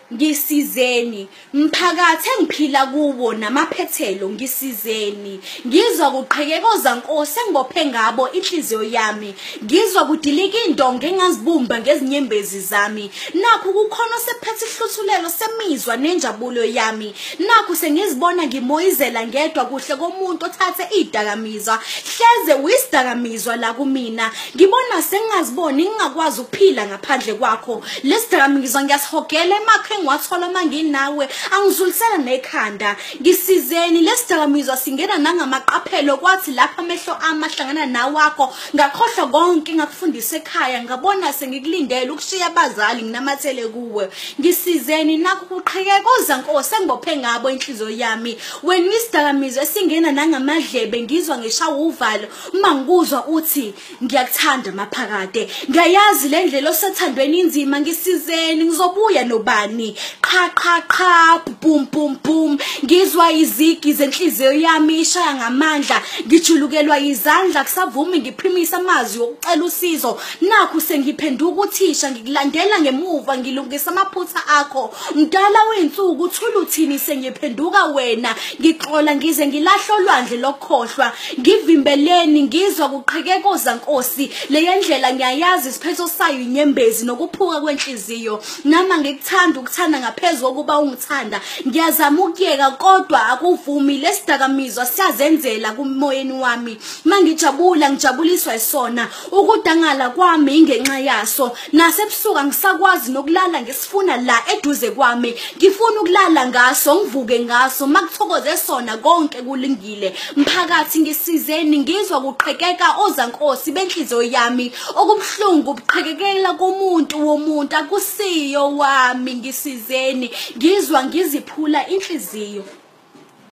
ngisizeni, mphakathi engiphila kuwo namaphethelo ngisizeni, ngizwa kuqhekekoza Nkosi engibophe ngabo inhliziyo yami, ngizwa kudilika indonga engazibumba ngezinyembezi zami, nakho kukhona sephethe ihluthulelo semizwa nenjabulo yami, nakho sengizibona ngimoyizela ngedwa kuhle komuntu othathe idakamizwa, hleze uyisidakamizwa la kumina, ngibona sengingaziboni ngingakwazi ukuphila ngaphandle kwakho, lesidakamizwa ngiyasihogela emakhe engiwathola manginawe, angizulisela nekhanda, ngisizeni lesidakamizwa singena nangamaqaphelo kwathi lapha amehlo amahlangana nawakho, ngakhohlwa konke ngakufundisa ekhaya, ngabona sengikulindele ukushiya abazali nginamathele kuwe, ngisizeni nakho kuqhekekoza Nkosi engibophe ngabo inhliziyo yami, wena isidakamizwa esingena nangamadlebe ngizwa ngishawa uvalo, uma ngikuzwa uthi ngiyakuthanda maphakade, ngayazi le ndlela osethandweni inzima, ngisizeni ngizobuya nobani, qha qha qha bum bum bum, ngizwa izigi zenhliziyo yami ishaya ngamandla, ngijulukelwa izandla kusavumi ngiphimisa amazwi okucela usizo, nakho sengiphenduka uthisha ngikulandela ngemuva ngilungisa amaphutha akho, mdala weinsuku uthula uthini sengiphenduka wena, ngixola ngize ngilahla olwandle lokukhohlwa, ngivimbeleni ngizwa kuqhekekoza Nkosi, le ndlela ngiyayazi isiphetho sayo inyembezi nokuphuka kwenhliziyo, nama ngikuthanda ukuthanda ngaphezulu kokuba ungithanda, ngiyazama ukuyeka kodwa akuvumi, lesidakamizwa siyazenzela kumoyeni wami, mangijabula ngijabuliswa isona, ukudangala kwami ingenxa yaso, nasebusuku ngisakwazi nokulala ngisifuna la eduze kwami, ngifuna ukulala ngaso ngivuke ngaso, makuthokoze sona konke kulungile, mphakathi ngisizeni ngizwa kuqhekeka ozankosi benhliziyo yami, okubhlungu ubuqhekekela komuntu womuntu akusiyo wami, ngisizeni ngizwa ngiziphula inhliziyo.